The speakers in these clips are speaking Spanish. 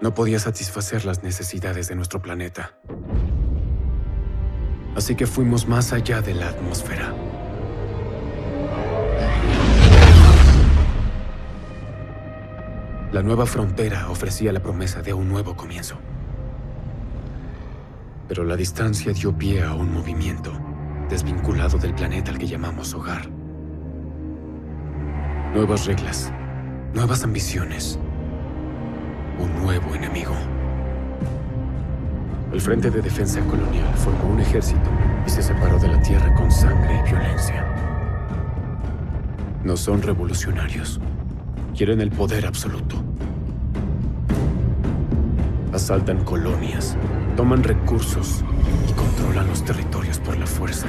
no podía satisfacer las necesidades de nuestro planeta. Así que fuimos más allá de la atmósfera. La nueva frontera ofrecía la promesa de un nuevo comienzo. Pero la distancia dio pie a un movimiento desvinculado del planeta al que llamamos hogar. Nuevas reglas, nuevas ambiciones, un nuevo enemigo. El Frente de Defensa Colonial formó un ejército y se separó de la Tierra con sangre y violencia. No son revolucionarios. Quieren el poder absoluto. Asaltan colonias, toman recursos y controlan los territorios por la fuerza.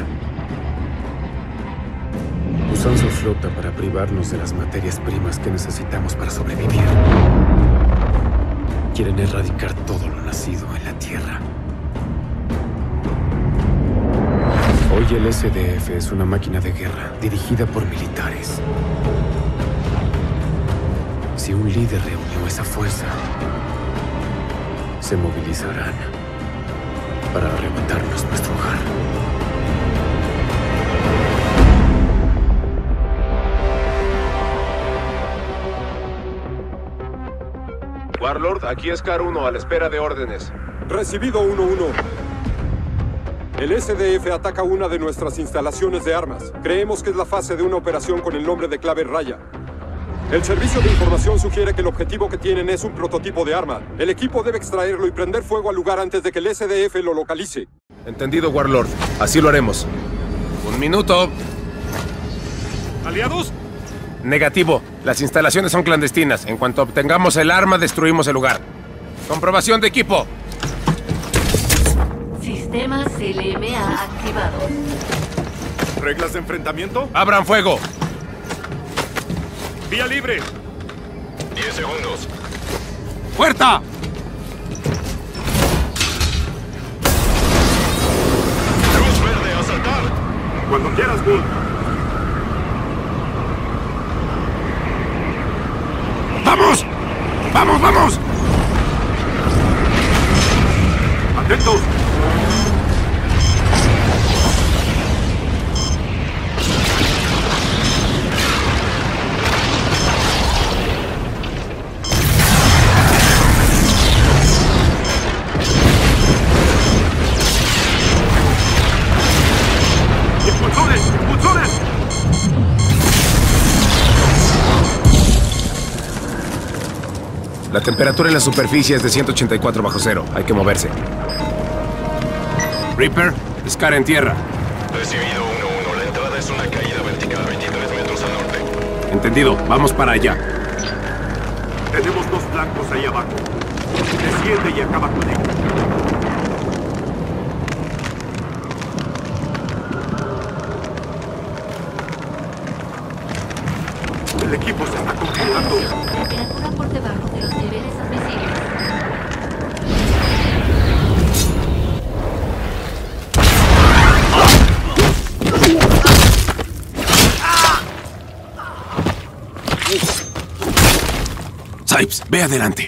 Usan su flota para privarnos de las materias primas que necesitamos para sobrevivir. Quieren erradicar todo lo nacido en la Tierra. Hoy el SDF es una máquina de guerra dirigida por militares. Si un líder reunió esa fuerza, se movilizarán para arrebatarnos nuestro hogar. Warlord, aquí es Car 1, a la espera de órdenes. Recibido 1-1. El SDF ataca una de nuestras instalaciones de armas. Creemos que es la fase de una operación con el nombre de Clave Raya. El servicio de información sugiere que el objetivo que tienen es un prototipo de arma. El equipo debe extraerlo y prender fuego al lugar antes de que el SDF lo localice. Entendido, Warlord. Así lo haremos. 1 minuto. ¿Aliados? Negativo. Las instalaciones son clandestinas. En cuanto obtengamos el arma, destruimos el lugar. Comprobación de equipo. Sistema CLMA activado. ¿Reglas de enfrentamiento? ¡Abran fuego! ¡Vía libre! 10 segundos. ¡Puerta! Luz verde, asaltar. Cuando quieras, Bull. ¡Vamos! ¡Vamos, vamos! ¡Atentos! ¡Impulsores! ¡Impulsores! La temperatura en la superficie es de 184 bajo cero. Hay que moverse. Reaper, Scar en tierra. Recibido 1-1. La entrada es una caída vertical 23 metros al norte. Entendido. Vamos para allá. Tenemos 2 blancos ahí abajo. Desciende y acaba con ellos. El equipo se está congelando. Temperatura por debajo de los niveles admisibles. Sipes, ve adelante.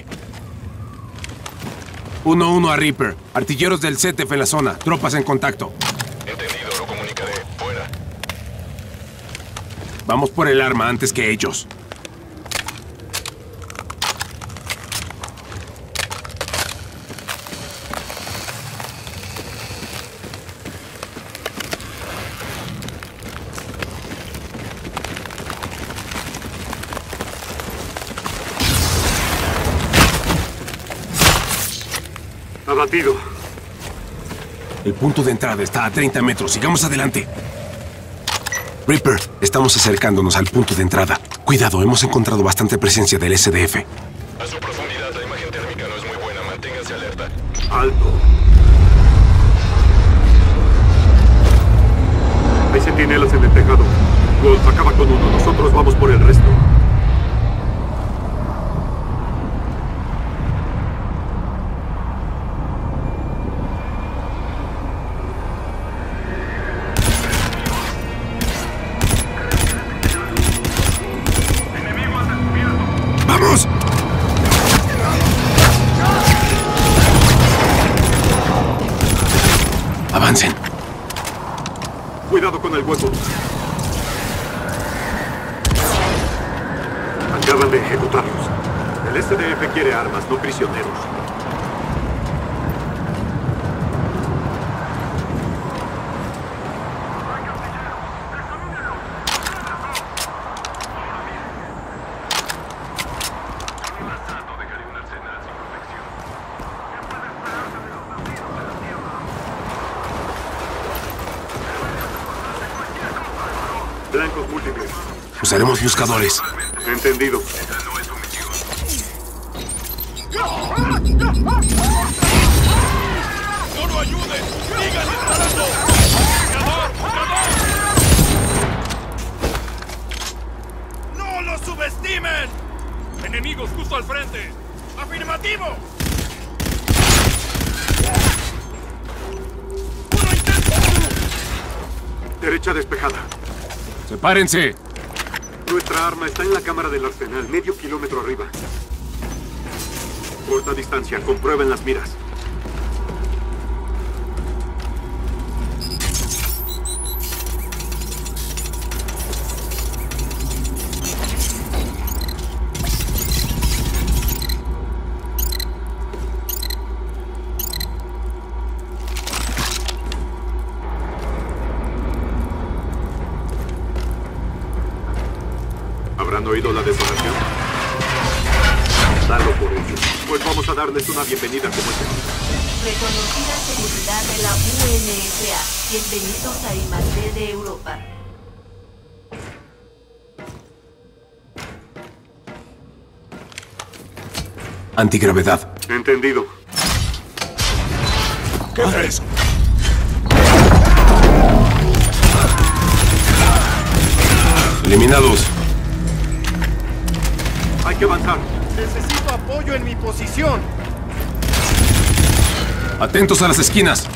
1-1 a Reaper. Artilleros del CTF en la zona. Tropas en contacto. Entendido, lo comunicaré. Fuera. Vamos por el arma antes que ellos. Abatido. El punto de entrada está a 30 metros. Sigamos adelante. Reaper, estamos acercándonos al punto de entrada. Cuidado, hemos encontrado bastante presencia del SDF. A su profundidad, la imagen térmica no es muy buena. Manténgase alerta. Alto. Hay centinelas en el tejado. Wolf acaba con uno. Nosotros vamos por el resto. ¡Vamos! Acaban de ejecutarlos. El SDF quiere armas, no prisioneros. Blancos múltiples. Usaremos buscadores. Entendido. ¡No lo ayuden! ¡Sigan disparando! ¡No lo subestimen! ¡Enemigos justo al frente! ¡Afirmativo! ¡Uno intenta! Derecha despejada. ¡Sepárense! Nuestra arma está en la cámara del arsenal, medio kilómetro arriba. Corta distancia, comprueben las miras. ¿Habrán oído la detonación? Dalo por ellos. Pues vamos a darles una bienvenida como esta. Reconocida seguridad de la UNSA. Bienvenidos a I+D de Europa. Antigravedad. Entendido. ¿Qué es eso? Eliminados. Hay que avanzar. Necesito apoyo en mi posición. Atentos a las esquinas.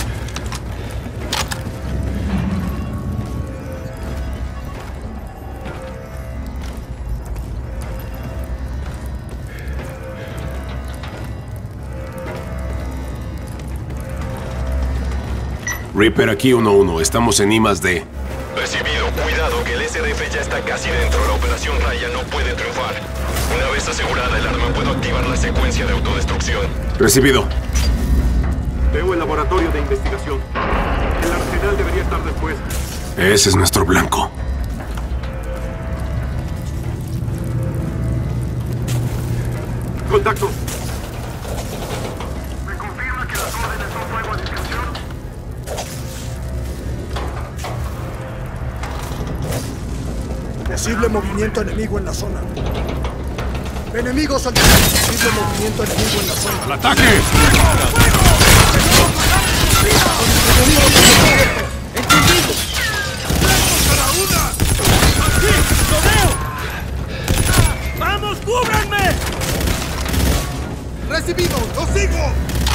Reaper aquí 1-1. Estamos en I+D. Recibido. Cuidado que el SDF ya está casi dentro. La operación Raya no puede triunfar. Una vez asegurada el arma, puedo activar la secuencia de autodestrucción. Recibido. Veo el laboratorio de investigación. El arsenal debería estar después. Ese es nuestro blanco. ¡Contacto! Posible movimiento enemigo en la zona. Enemigos al posible movimiento enemigo en la zona. ¡Al ataque! ¡Entendido! ¡Cada una! ¡Aquí! ¡Lo veo! ¡Vamos, cúbranme! ¡Recibido! ¡Lo sigo!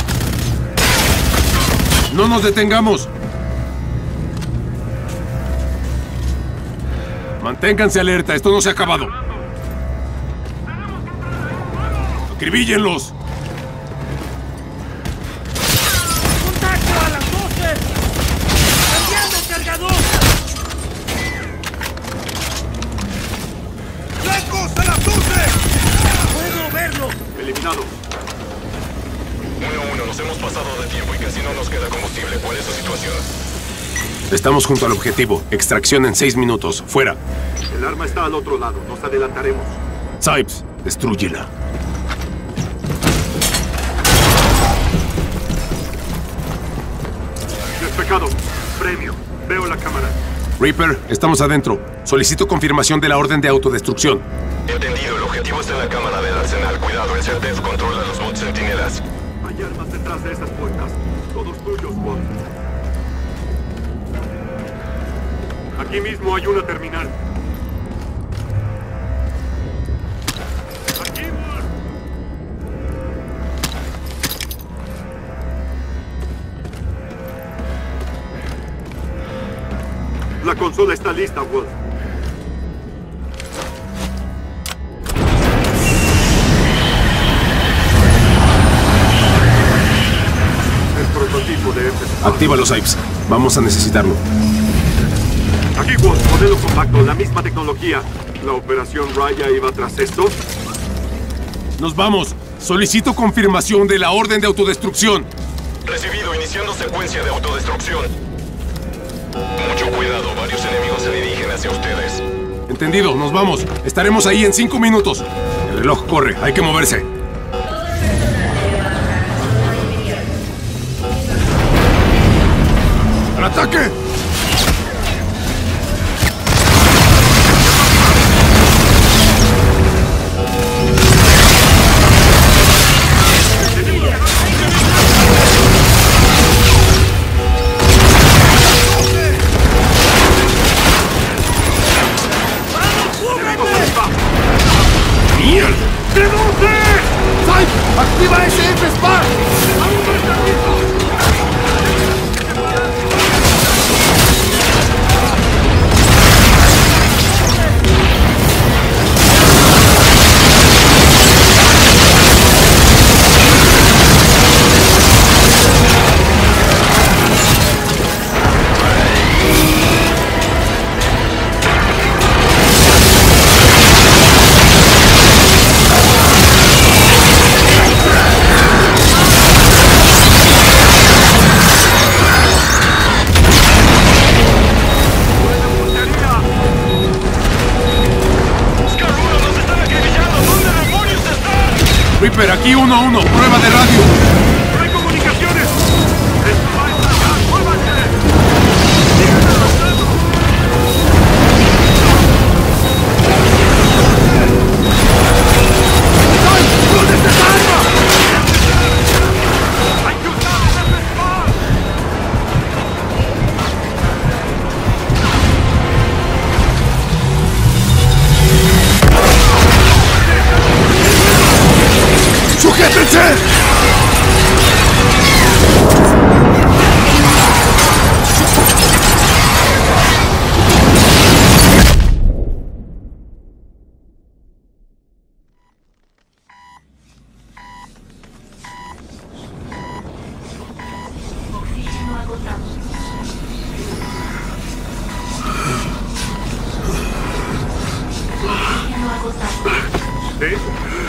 ¡No nos detengamos! Manténganse alerta, esto no se ha acabado. ¡Acribíllenlos! ¡Contacto a las 12! ¡Cambiando cargador! ¡Blancos a las 12! ¡Puedo verlo! Eliminado. 1-1, nos hemos pasado de tiempo y casi no nos queda combustible. ¿Cuál es su situación? Estamos junto al objetivo. Extracción en 6 minutos. Fuera. El arma está al otro lado. Nos adelantaremos. Sipes, destrúyela. Despejado. Premio. Veo la cámara. Reaper, estamos adentro. Solicito confirmación de la orden de autodestrucción. Entendido, el objetivo está en la cámara del arsenal. Cuidado, el CERTEF controla los bots centinelas. Hay armas detrás de esas puertas. Todos tuyos, Bond. Aquí mismo hay una terminal. Aquí, Bond. La consola está lista, Wolf. El prototipo de este. Actívalo, Sipes. Vamos a necesitarlo. Aquí, Woz, modelo compacto, la misma tecnología. ¿La operación Raya iba tras esto? Nos vamos. Solicito confirmación de la orden de autodestrucción. Recibido, iniciando secuencia de autodestrucción. Mucho cuidado, varios enemigos se dirigen hacia ustedes. Entendido, nos vamos. Estaremos ahí en 5 minutos. El reloj corre, hay que moverse. ¡Al ataque! ¡Activa SF Spark! Reaper, aquí 1-1, prueba de radio. ¡No hay comunicaciones! ¡Esto va a estallar! ¡Muévanse! ¡Sigan avanzando! ¡Con esta arma! ¡Hay que usar el Spark! ¡Sujétense! Oxígeno agotado. Oxígeno agotado. ¿Sí?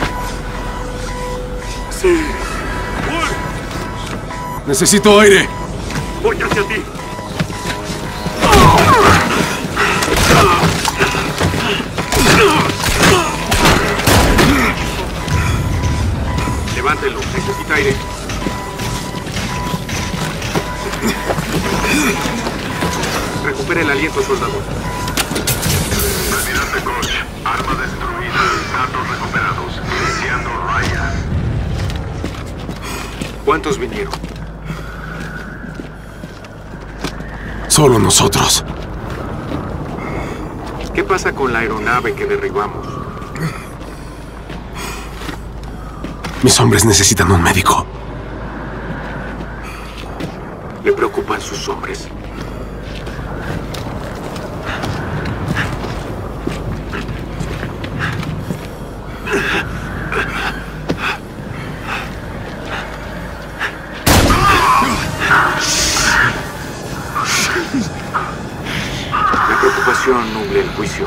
Sí. ¡Woz! Necesito aire. Voy hacia ti. Levántelo, necesita aire. Recupera el aliento, soldado. Almirante Koch, arma destruida, datos recuperados, iniciando Raya. ¿Cuántos vinieron? Solo nosotros. ¿Qué pasa con la aeronave que derribamos? Mis hombres necesitan un médico. ¿Le preocupan sus hombres? La preocupación nubla el juicio.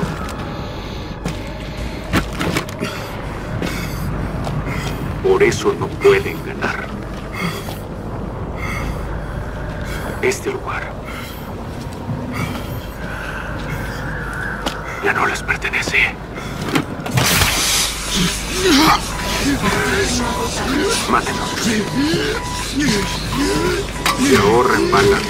Por eso no pueden ganar. Este lugar ya no les pertenece. Mátenlos. Se ahorren balas.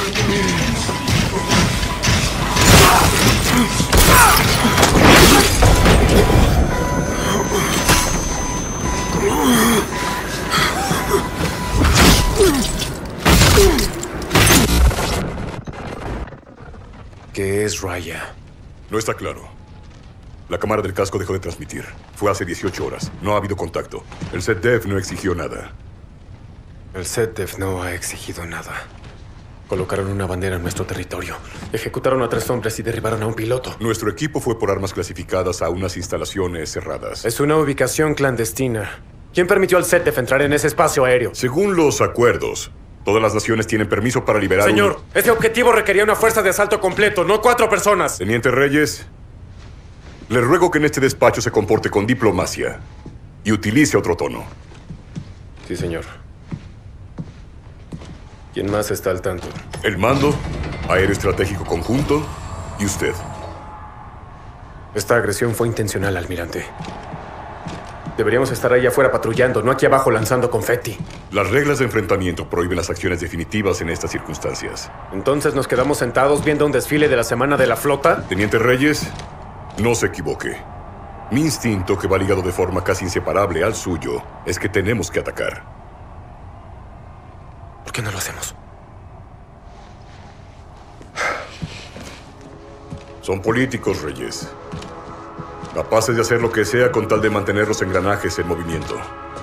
¿Qué es Raya? No está claro. La cámara del casco dejó de transmitir. Fue hace 18 horas. No ha habido contacto. El SETDEF no exigió nada. El SETDEF no ha exigido nada. Colocaron una bandera en nuestro territorio. Ejecutaron a 3 hombres y derribaron a un piloto. Nuestro equipo fue por armas clasificadas a unas instalaciones cerradas. Es una ubicación clandestina. ¿Quién permitió al SETDEF entrar en ese espacio aéreo? Según los acuerdos, Todas las naciones tienen permiso para liberar Señor, ese objetivo requería una fuerza de asalto completo, no 4 personas. Teniente Reyes, le ruego que en este despacho se comporte con diplomacia y utilice otro tono. Sí, señor. ¿Quién más está al tanto? El Mando, Aéreo Estratégico Conjunto y usted. Esta agresión fue intencional, almirante. Deberíamos estar ahí afuera patrullando, no aquí abajo lanzando confeti. Las reglas de enfrentamiento prohíben las acciones definitivas en estas circunstancias. ¿Entonces nos quedamos sentados viendo un desfile de la Semana de la Flota? Teniente Reyes, no se equivoque. Mi instinto, que va ligado de forma casi inseparable al suyo, es que tenemos que atacar. ¿Por qué no lo hacemos? Son políticos, Reyes. Capaces de hacer lo que sea con tal de mantener los engranajes en movimiento.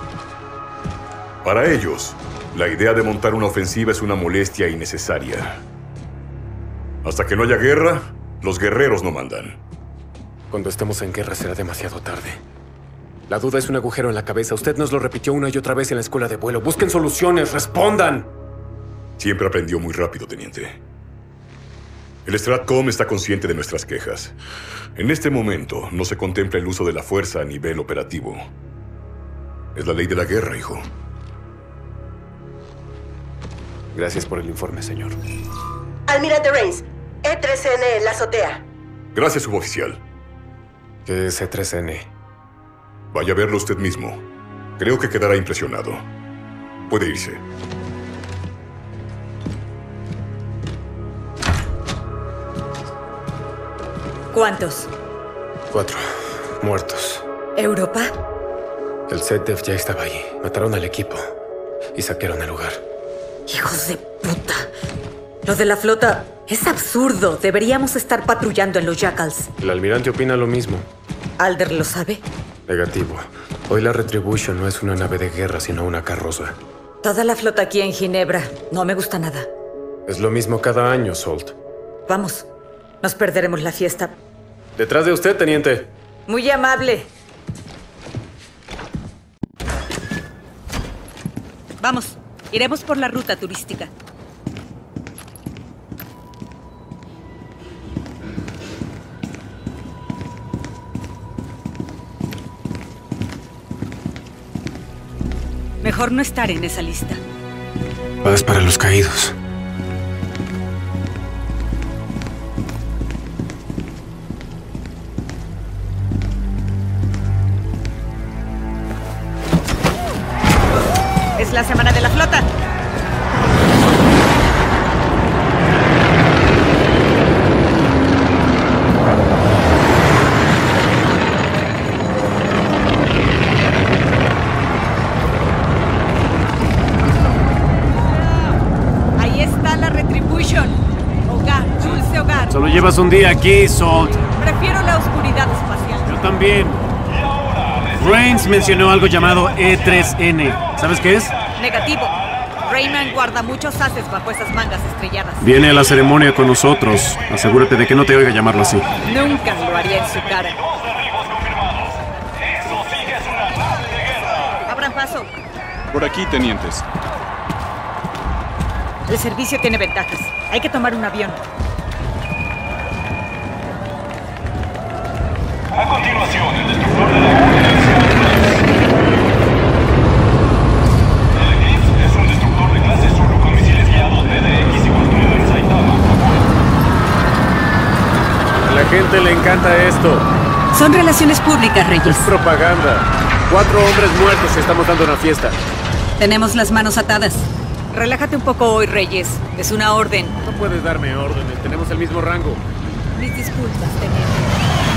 Para ellos, la idea de montar una ofensiva es una molestia innecesaria. Hasta que no haya guerra, los guerreros no mandan. Cuando estemos en guerra será demasiado tarde. La duda es un agujero en la cabeza. Usted nos lo repitió una y otra vez en la escuela de vuelo. Busquen soluciones, respondan. Siempre aprendió muy rápido, teniente. El Stratcom está consciente de nuestras quejas. En este momento no se contempla el uso de la fuerza a nivel operativo. Es la ley de la guerra, hijo. Gracias por el informe, señor. Almirante Rains, E3N en la azotea. Gracias, suboficial. ¿Qué es E3N? Vaya a verlo usted mismo. Creo que quedará impresionado. Puede irse. ¿Cuántos? 4 muertos. ¿Europa? El ZDF ya estaba ahí. Mataron al equipo y saquearon el lugar. ¡Hijos de puta! Lo de la flota es absurdo. Deberíamos estar patrullando en los Jackals. El almirante opina lo mismo. ¿Alder lo sabe? Negativo. Hoy la Retribution no es una nave de guerra, sino una carroza. Toda la flota aquí en Ginebra. No me gusta nada. Es lo mismo cada año, Salt. Vamos. Nos perderemos la fiesta. Detrás de usted, teniente. Muy amable. Vamos. Iremos por la ruta turística. Mejor no estar en esa lista. Paz para los caídos. Es la Semana de la Flota. Ahí está la Retribution. Hogar, dulce hogar. Solo llevas un día aquí, Salt. Prefiero la oscuridad espacial. Yo también. Rains mencionó algo llamado E3N. ¿Sabes qué es? Negativo. Rayman guarda muchos haces bajo esas mangas estrelladas. Viene a la ceremonia con nosotros. Asegúrate de que no te oiga llamarlo así. Nunca lo haría en su cara. Abran paso. Por aquí, tenientes. El servicio tiene ventajas. Hay que tomar un avión. A continuación, el destructor de la El Eclipse es un destructor de clase Zulu con misiles guiados DDX y construido en Saitama, Japón. A la gente le encanta esto. Son relaciones públicas, Reyes. Es propaganda. 4 hombres muertos y estamos dando una fiesta. Tenemos las manos atadas. Relájate un poco hoy, Reyes. Es una orden. No puedes darme órdenes. Tenemos el mismo rango. Mis disculpas, teniente.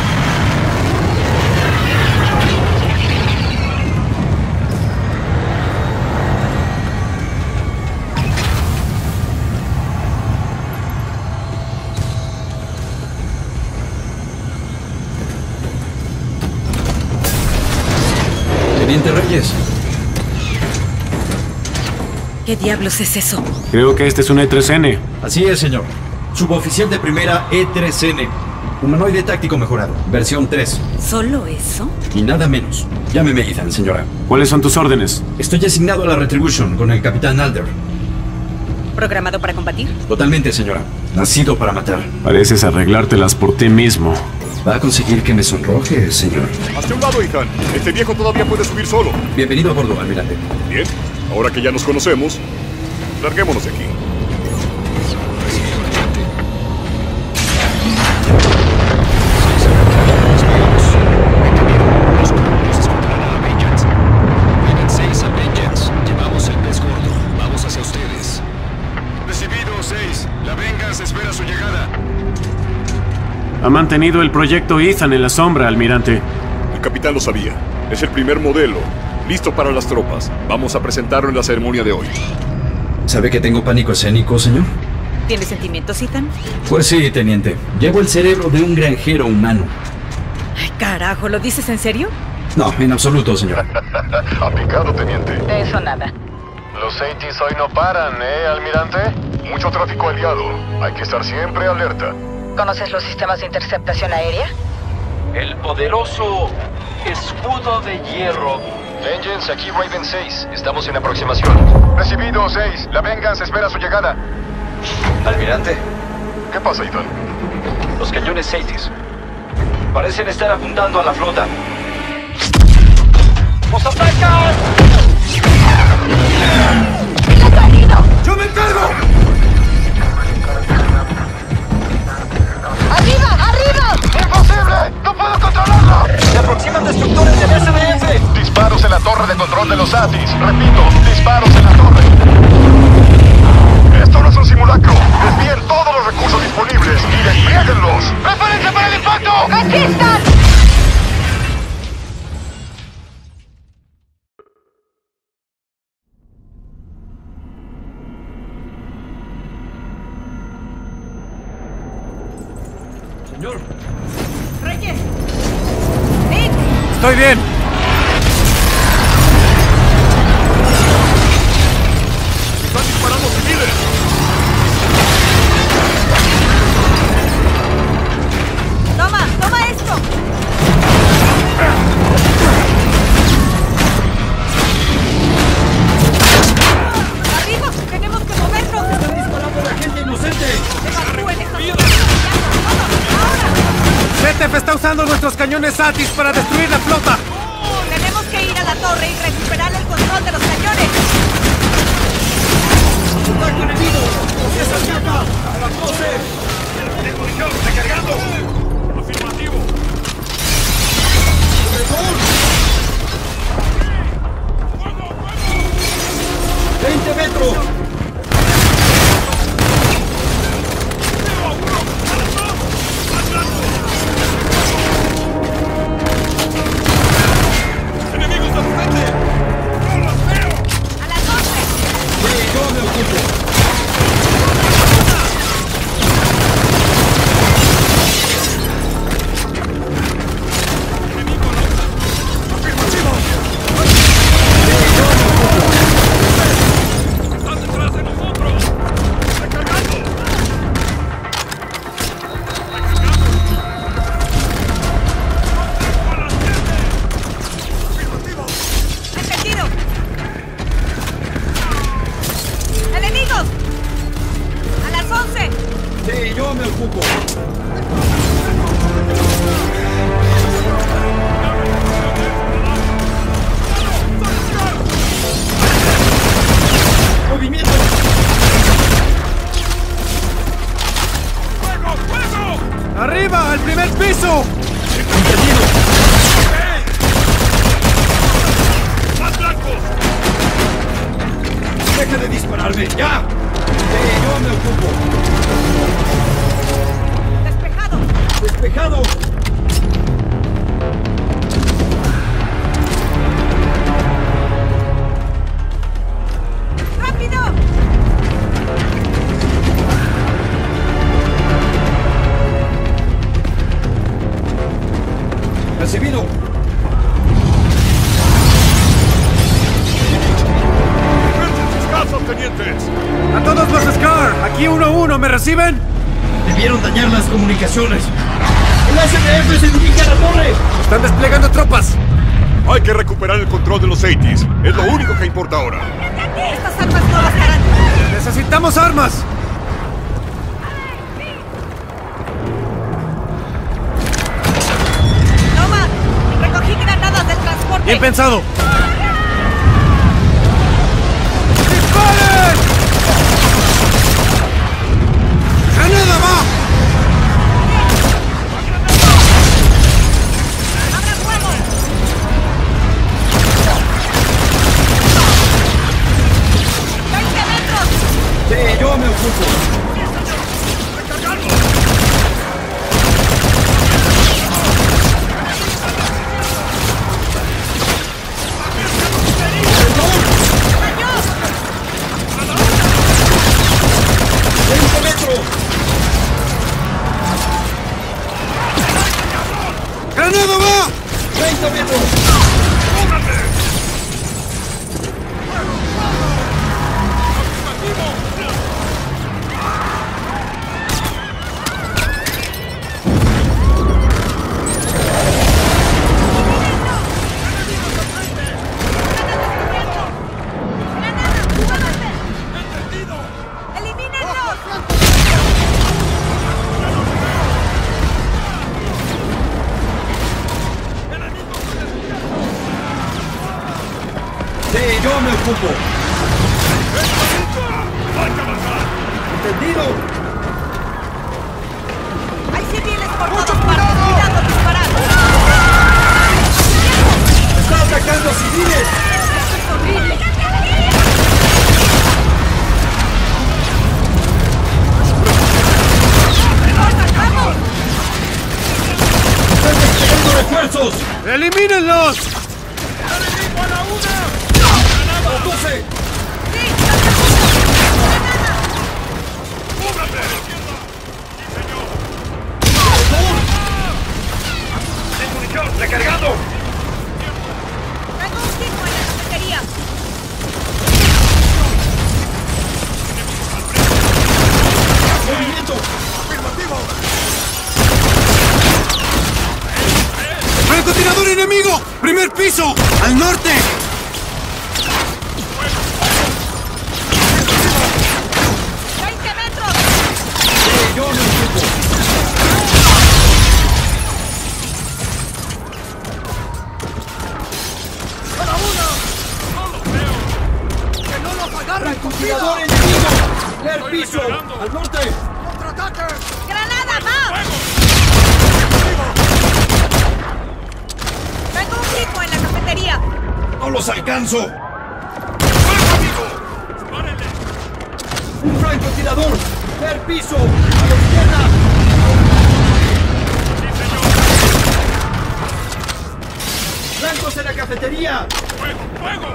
Teniente Reyes. ¿Qué diablos es eso? Creo que este es un E3N. Así es, señor. Suboficial de primera E3N. Humanoide táctico mejorado. Versión 3. ¿Solo eso? Y nada menos. Llámeme Ethan, señora. ¿Cuáles son tus órdenes? Estoy asignado a la Retribution con el Capitán Alder. ¿Programado para combatir? Totalmente, señora. Nacido para matar. Pareces arreglártelas por ti mismo. Va a conseguir que me sonroje, señor. Hacia un lado, Ethan. Este viejo todavía puede subir solo. Bienvenido a bordo, almirante. Bien, ahora que ya nos conocemos, larguémonos de aquí. Ha mantenido el proyecto Ethan en la sombra, almirante. El capitán lo sabía. Es el primer modelo. Listo para las tropas. Vamos a presentarlo en la ceremonia de hoy. ¿Sabe que tengo pánico escénico, señor? ¿Tienes sentimientos, Ethan? Pues sí, teniente. Llevo el cerebro de un granjero humano. Ay, carajo, ¿lo dices en serio? No, en absoluto, señor. Ha picado, teniente. De eso nada. Los ATs hoy no paran, almirante? Mucho tráfico aliado. Hay que estar siempre alerta. ¿Conoces los sistemas de interceptación aérea? El poderoso escudo de hierro. Vengeance, aquí Raven 6. Estamos en aproximación. Recibido, 6. La Vengeance espera su llegada. Almirante. ¿Qué pasa, Ethan? Los cañones ATs parecen estar apuntando a la flota. ¡Nos atacan! ¡Yo me encargo! ¡Arriba! ¡Arriba! ¡Imposible! ¡No puedo controlarlo! ¡Se aproximan destructores del SDF! Disparos en la torre de control de los ATIS. Repito, disparos en la torre. Esto no es un simulacro. Desvíen todos los recursos disponibles y desplieguenlos. ¡Prepárense para el impacto! ¡Aquí están! Señor. ¡Reyes! ¡Nick! ¡Estoy bien! ¡Están disparando civiles! ¡Toma esto! ¡Arriba! ¡Tenemos que movernos! ¡Están disparando a la gente inocente! ¡Evacúen esta zona! ZF está usando nuestros cañones ATIS para destruir la flota. Tenemos que ir a la torre y recuperar el control de los cañones. ¡Ataque enemigo! ¡Hacia esa chapa! ¡A las 12! ¡De munición! ¡Recargando! ¡Afirmativo! 20 metros. ¡Enemigos al frente! ¡No los veo! ¡A las 12! Sí, yo me ocupo. ¡Entendido! ¡Enemigos! ¡A las 11! Sí, yo me ocupo. ¡Movimiento! ¡Fuego! ¡Fuego! ¡Arriba! ¡Al primer piso! ¡Entendido! ¡Más blancos! ¡Deja de dispararme! ¡Ya! Sí, yo me ocupo. ¡Despejado! ¡Despejado! ¡Rápido! ¡Recibido! ¡Sus casas, tenientes! ¡A todos los SCAR! ¡Aquí 1-1! ¿Me reciben? Debieron dañar las comunicaciones. ¡El SDF se dirige a la torre! ¡Están desplegando tropas! Hay que recuperar el control de los ATIS. Es lo único que importa ahora. Estas armas no bastarán. ¡Necesitamos armas! ¡Toma! ¡Recogí granadas del transporte! ¡Bien pensado! ¡Disparen! ¡Granada va! ¡Abra fuego! ¡20 metros! Sí, yo me ocupo. ¡Granada va! 30 metros. Sí, yo me ocupo. ¿Entendido? ¡Hay civiles por todas partes! ¡Cuidado, disparar! ¡Está atacando a civiles! ¡Esto es horrible! ¡Vamos! ¡Están desplegando refuerzos! ¡Elimínenlos! ¡Enemigo a la una! ¡A las 12! ¡Cúbrate! ¡Sin munición! ¡Recargando! ¡Traigo un tipo en la cafetería! ¡Movimiento! ¡Afirmativo! ¡Francotirador enemigo! ¡Primer piso! ¡Al norte! ¡20 metros! Sí, yo me ocupo. ¡A la una! ¡No los veo! ¡Que no los agarren con vida! ¡Francotirador enemigo! ¡Primer piso! ¡Al norte! ¡Contraataque! ¡Granada, va! Traigo un tipo en la cafetería. ¡No los alcanzo! ¡Fuego, amigo! ¡Dispárenle! ¡Un francotirador! ¡Primer piso! ¡A la izquierda! ¡Blancos en la cafetería! ¡Fuego! ¡Fuego!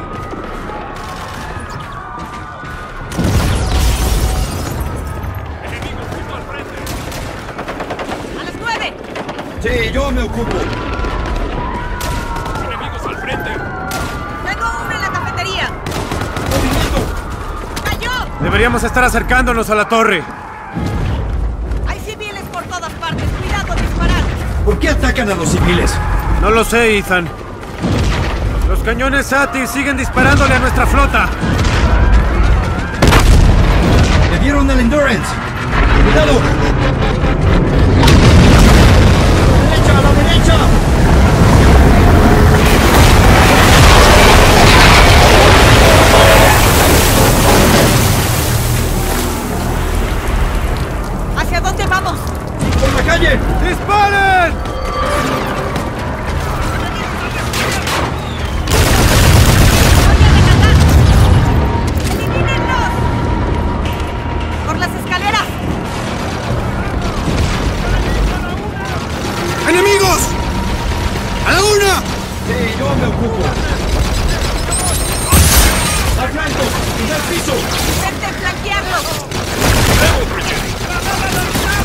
¡Enemigos justo al frente! ¡A las 9! Sí, yo me ocupo. ¡Enemigos al frente! Traigo uno en la cafetería. ¡Movimiento! ¡Cayó! Deberíamos estar acercándonos a la torre. Hay civiles por todas partes. ¡Cuidado, disparar! ¿Por qué atacan a los civiles? No lo sé, Ethan. Los cañones Sati siguen disparándole a nuestra flota. ¡Le dieron al Endurance! ¡Cuidado! ¡A la derecha! ¿Hacia dónde vamos? ¡Por la calle! ¡Disparen! ¡Elimínenlos! ¡Por las escaleras! ¡Enemigos! ¡A la una! Sí, yo me ocupo. ¡Al flanco! ¡Primer piso! ¡Intenten flanquearlos! ¡Vemos, Bridget!